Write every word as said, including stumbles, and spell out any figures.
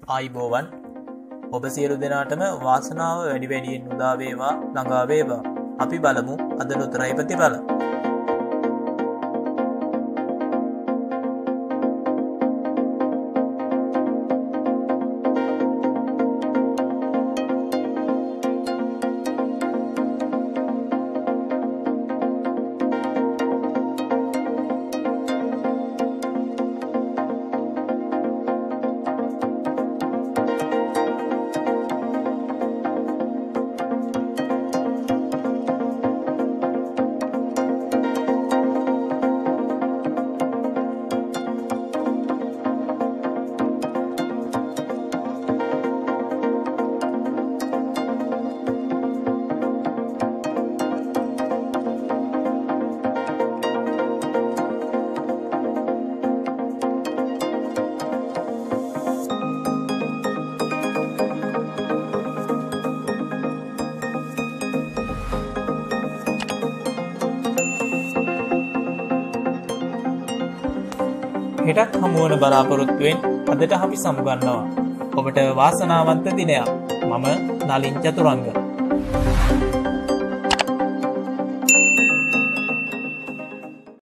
ආයිබෝවන් ඔබ සියලු දෙනාටම වාසනාව වැඩි වැඩියෙන් උදා වේවා ළඟා වේවා. අපි බලමු අද ලොතරැයි ප්‍රතිඵල. හෙටත් හමුවන බලාපොරොත්තුවෙන් අදට අපි සමුගන්නවා. ඔබට වාසනාවන්ත දිනයක්. මම නලින් චතුරංග.